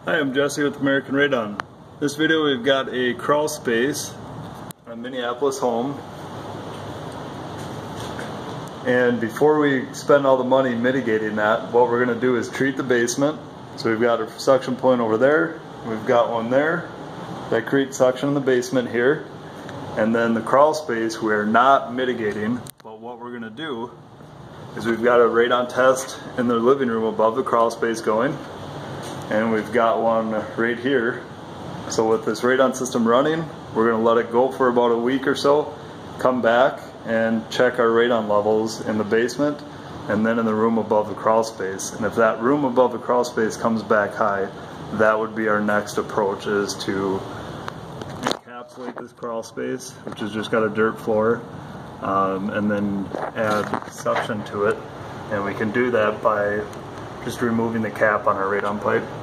Hi, I'm Jesse with American Radon. This video we've got a crawl space, a Minneapolis home. And before we spend all the money mitigating that, what we're going to do is treat the basement. So we've got a suction point over there, we've got one there, that creates suction in the basement here. And then the crawl space we're not mitigating, but what we're going to do is we've got a radon test in the living room above the crawl space going. And we've got one right here. So with this radon system running, we're going to let it go for about a week or so, come back and check our radon levels in the basement and then in the room above the crawl space. And if that room above the crawl space comes back high, that would be our next approach, is to encapsulate this crawl space, which has just got a dirt floor, and then add suction to it. And we can do that by just removing the cap on our radon pipe.